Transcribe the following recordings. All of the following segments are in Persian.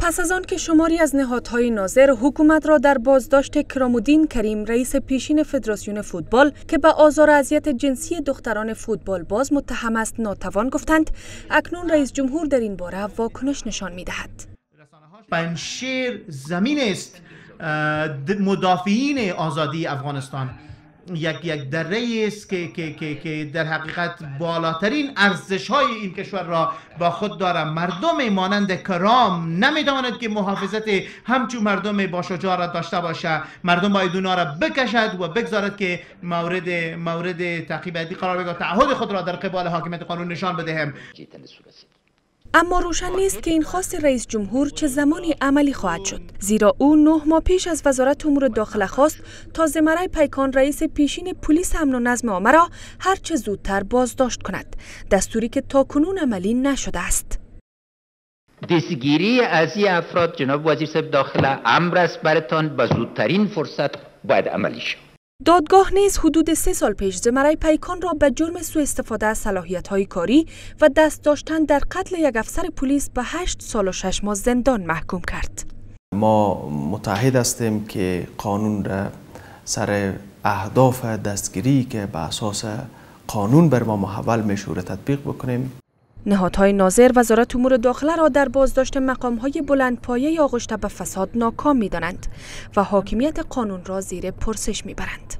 پس از آن که شماری از نهادهای ناظر حکومت را در بازداشت کرامالدین کریم رئیس پیشین فدراسیون فوتبال که به آزار و اذیت جنسی دختران فوتبال باز متهم است ناتوان گفتند، اکنون رئیس جمهور در این باره واکنش نشان می‌دهد. پنجشیر زمین است مدافعین آزادی افغانستان، یک دره است که در حقیقت بالاترین ارزش‌های این کشور را با خود دارد. مردم مانند کرام نمی‌تواند که محافظت همچون مردم با شجاعت داشته باشه. مردم باید اونا را بکشد و بگذارد که مورد تعقیب قرار بگیرد، تعهد خود را در قبال حاکمیت قانون نشان بدهیم. اما روشن نیست که این خواست رئیس جمهور چه زمانی عملی خواهد شد، زیرا او 9 ماه پیش از وزارت امور داخله خواست تا زمرای پیکان رئیس پیشین پلیس امن و نظم عامه را هر چه زودتر بازداشت کند، دستوری که تاکنون عملی نشده است. دستگیری از این افراد جناب وزیر صاحب داخله امر است برتان به زودترین فرصت باید عملی شود. دادگاه نیز حدود 3 سال پیش زمرای پیکان را به جرم سوء استفاده از صلاحیت‌های کاری و دست داشتن در قتل یک افسر پلیس به 8 سال و 6 ماه زندان محکوم کرد. ما متحد هستیم که قانون را سر اهداف دستگیری که به اساس قانون بر ما محول میشه تطبیق بکنیم. نهادهای ناظر وزارت امور داخله را در بازداشت مقام‌های بلندپایه آغشته به فساد ناکام می‌دانند و حاکمیت قانون را زیر پرسش می‌برند.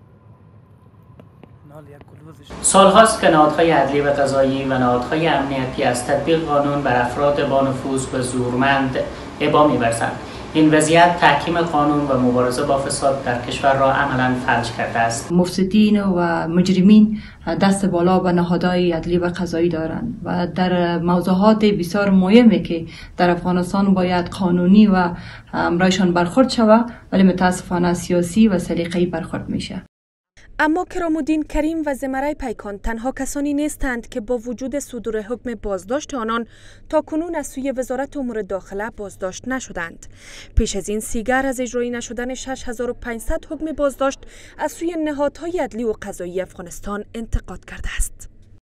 سال‌هاست که نهادهای عدلی و قضایی و نهادهای امنیتی از تطبیق قانون بر افراد با نفوذ و زورمند ابا می‌ورزند. این وضعیت تحکیم قانون و مبارزه با فساد در کشور را عملاً فلج کرده است. مفسدین و مجرمین دست بالا به نهادهای عدلی و قضایی دارند و در موضوعات بسیار مهمی که در افغانستان باید قانونی و امرایشان برخورد شود، ولی متاسفانه سیاسی و سلیقه‌ای برخورد میشه. اما کرامالدین کریم و زمرای پیکان تنها کسانی نیستند که با وجود صدور حکم بازداشت آنان تاکنون از سوی وزارت امور داخله بازداشت نشدند. پیش از این سیگر از اجرایی نشدن 6500 حکم بازداشت از سوی نهادهای عدلی و قضایی افغانستان انتقاد کرده است.